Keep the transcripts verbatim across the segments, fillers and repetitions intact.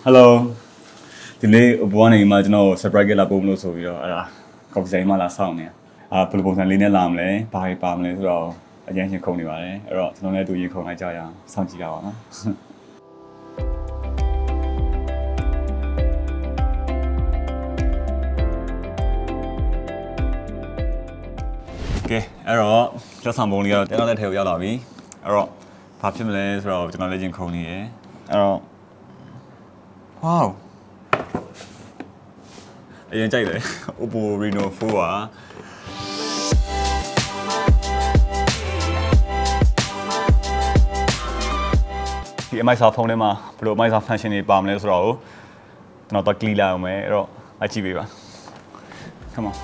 Hello. Today, Oppo ne imagine no surprise ke la bom lo so bi do ara coffee design ma la saung ne. Ah ဘယ်လိုပုံစံလေးနဲ့လာမလဲဘာတွေပါမလဲဆိုတော့အရင်ရှင်ခုံနေပါတယ်အဲ့တော့ကျွန်တော်လည်းတူရင်ခုံလိုက်ကြရအောင်စောင့်ကြည့်ရအောင်နော်ကဲအဲ့တော့ကျောင်းဆောင်ပုံလေးကတော့တင်းတော့လက်ထဲကိုရောက်လာပြီအဲ့တော့ဘာဖြစ်မလဲဆိုတော့ကျွန်တော်လည်းချင်းခုံနေရယ်အဲ့တော့ Wow အရင်ကြိုက်တယ် Oppo Reno four ပါဒီ M I စာဖုန်းထဲမှာဘယ်လို M I စာ function တွေပါမလဲဆိုတော့ကျွန်တော်တော့ click လိုက်အောင်မယ်အဲ့တော့လိုက်ကြည့်ပေးပါ Come on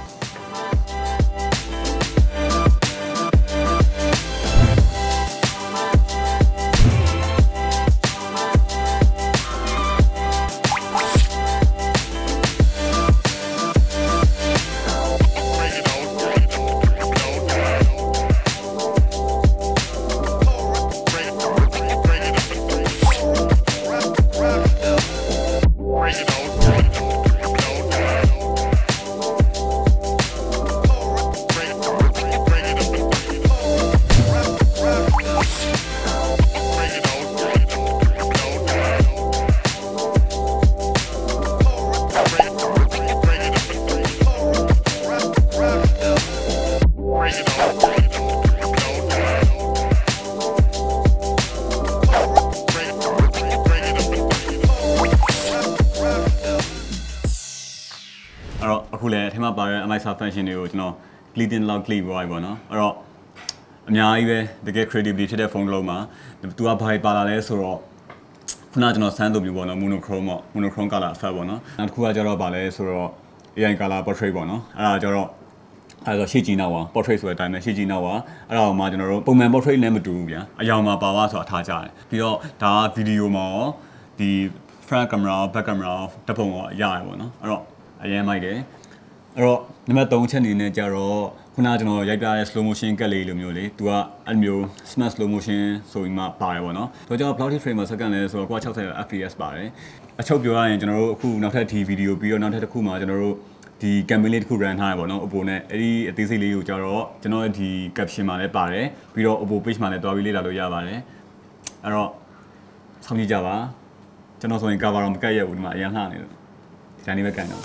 အခုလည်းအထက်မှာပါတဲ့ M I စာ function တွေကိုကျွန်တော် click in log click ပေါ်ပါနော်အဲ့တော့အများကြီးပဲတကယ် credibility ဖြစ်တဲ့ဖုန်းတစ်လုံးမှာသူကဘာပါလာလဲဆိုတော့ခုနကကျွန်တော်စမ်းလို့ပြပေါ့နော် monochrome ပေါ့ monochrome color effect ပေါ့နော်နောက်တစ်ခုကကျတော့ဗာလဲဆိုတော့ A I color portrait ပေါ့နော်အဲ့ဒါကျတော့အဲ့တော့ရှေ့ကြည့်နောက်ပါ portrait ဆိုတဲ့အတိုင်းပဲရှေ့ကြည့်နောက်ပါအဲ့ဒါမှကျွန်တော်တို့ပုံမှန် portrait နဲ့မတူဘူးဗျာအယောင်မှာပါသွားဆိုတာထားကြတယ်ပြီးတော့ဒါက video မှာရောဒီ front camera back camera တပုံရောရတယ်ပေါ့နော်အဲ့တော့အရင်မိုက်တယ်အဲ့တော့နံပါတ်threeချက်အနေနဲ့ကြတော့ခုနကကျွန်တော်ရိုက်ပြတဲ့ slow motion ကတ်လေးလိုမျိုးလေသူကအဲ့မျိုး smart slow motion ဆိုပြီးမှပါတယ်ပေါ့နော်ဒါကြောင့် blouty frame per second လဲဆိုတော့sixty F P S ပါတယ်အချုပ်ပြောရရင်ကျွန်တော်တို့အခုနောက်ထပ်ဒီ video ပြီးတော့နောက်ထပ်တစ်ခုမှာကျွန်တော်တို့ဒီ campaign လေးတစ်ခု run ထားရပေါ့နော် Oppo နဲ့အဲ့ဒီအသေးစိတ်လေးကိုကြတော့ကျွန်တော်ဒီ caption မှာလည်းပါတယ်ပြီးတော့ Oppo page မှာလည်းတွားပြီးလေ့လာလို့ရပါတယ်အဲ့တော့စောင့်ကြည့်ကြပါကျွန်တော်ဆိုရင် cover တော့မကတ်ရဘူးဒီမှာအရင်လှနေလို့ဒီတိုင်းလေးပဲကန်တော့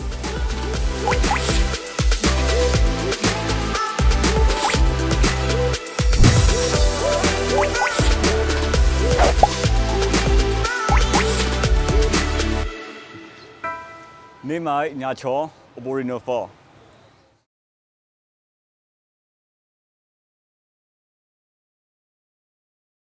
နေမိုင်ညာချော Oppo Reno four